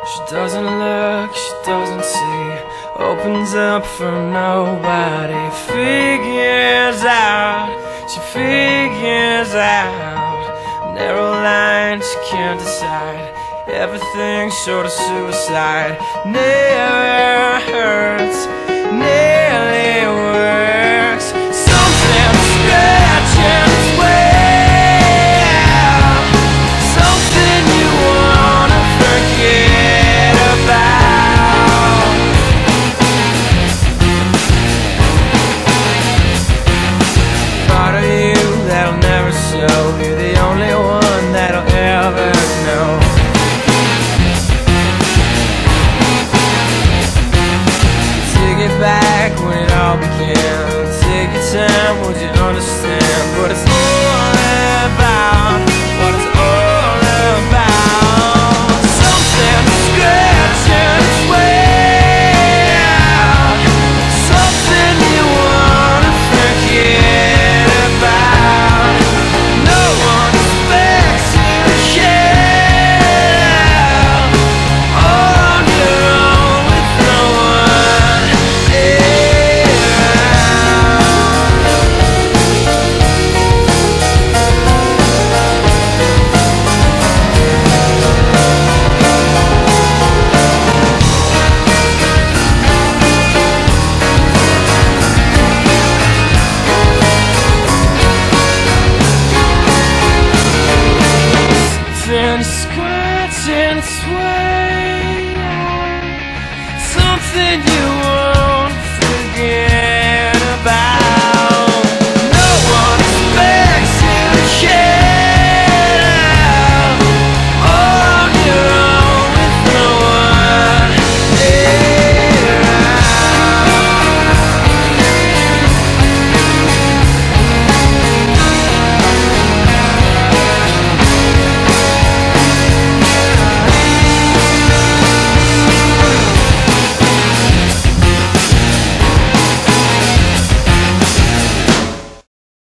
She doesn't look, she doesn't see, opens up for nobody. Figures out, she figures out. Narrow line, she can't decide. Everything short of suicide. Never hurts,